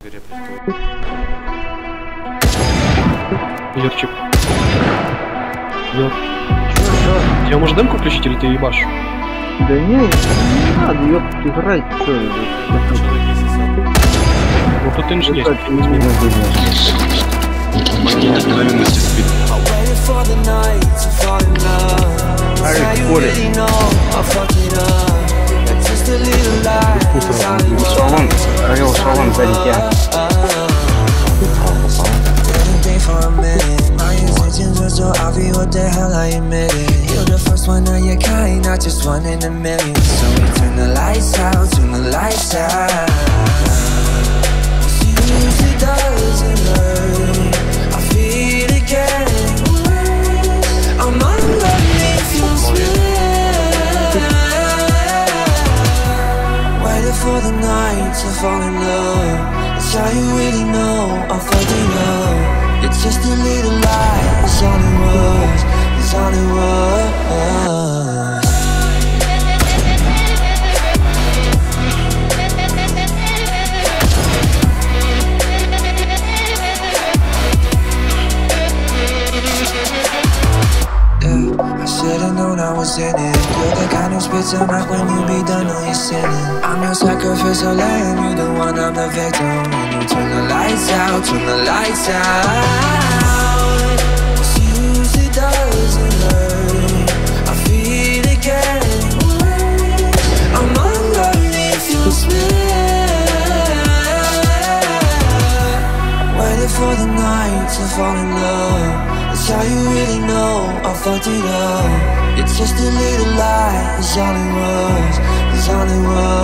Юрчик. Юр. Тебе может демку включить или ты ебашь? Да не надо, ёпт, играть, что ну тут инженер. Богиня мгновенности спит. Шалом, орел, шалом, сзади тебя. I'll be what the hell I admitted. You're the first one of your kind, not just one in a million. So we turn the lights out, turn the lights out. Usually doesn't hurt, I feel it again. I'm underneath your spell. Waiting for the night to fall in love. That's how you really know I'm fucking up. It's just a little lie, it's all it was, it's all it was. Yeah, I should've known I was in it. You're the kind who spits them out when you be done all your sinning. I'm your sacrificial lamb, you the one, I'm the victim. When you turn the lights out, turn the lights out. Cause usually doesn't hurt, I feel it again. I'm underneath your spell. Waiting for the night to fall in love. That's how you really know I fucked it up. It's just a little lie, it's all it was, it's all it was.